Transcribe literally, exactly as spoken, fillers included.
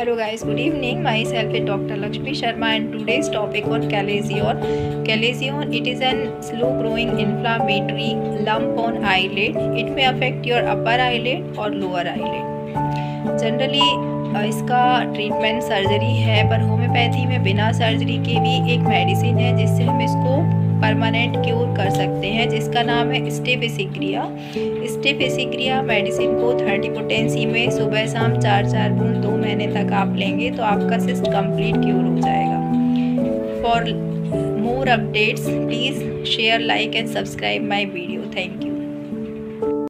Hello guys, good evening. Myself is Doctor Lakshmi Sharma and today's topic on Calazion. Calazion, it is a slow growing inflammatory lump on eyelid. It may affect your upper eyelid or lower eyelid. Generally इसका treatment surgery है, पर homeopathy में बिना surgery के भी एक medicine है जिससे हम इसको परमानेंट क्योर कर सकते हैं, जिसका नाम है स्टेफिसिक्रिया। स्टेफिसिक्रिया मेडिसिन को थर्टी पोटेंसी में सुबह शाम चार चार बूंद दो महीने तक आप लेंगे तो आपका सिस्ट कंप्लीट क्योर हो जाएगा। For more updates please share, like and subscribe my video. Thank you.